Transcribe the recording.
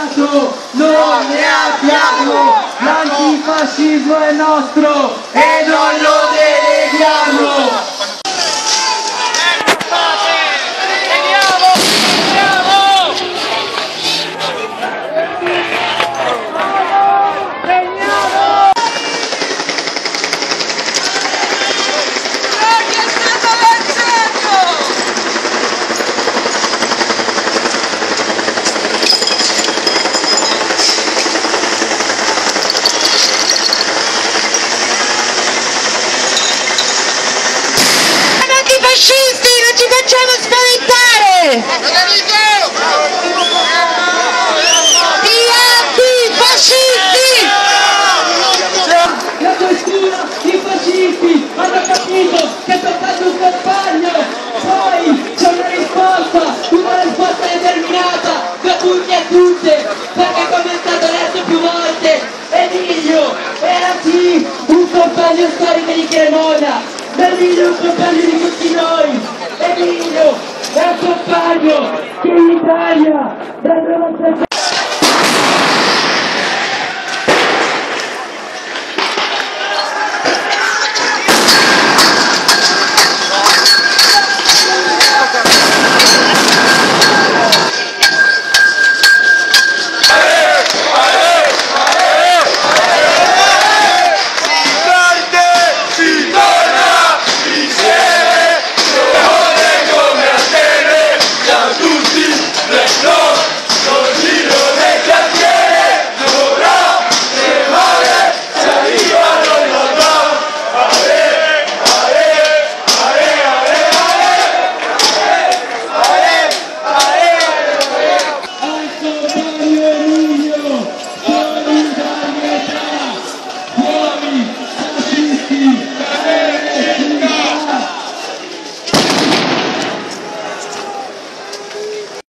sbagliato, non ne abbiamo, l'antifascismo è nostro e non lo deleghiamo. Fascisti, non ci facciamo spaventare! Gli antifascisti! La questura, i fascisti hanno capito che è soltanto un compagno, poi c'è una risposta determinata da tutti e tutte, perché come è stato detto più volte, Emilio era sì un compagno storico di Cremona. Emilio è un compagno di tutti noi! Emilio è un compagno che in Italia da demonstrazione. Fuori fascisti!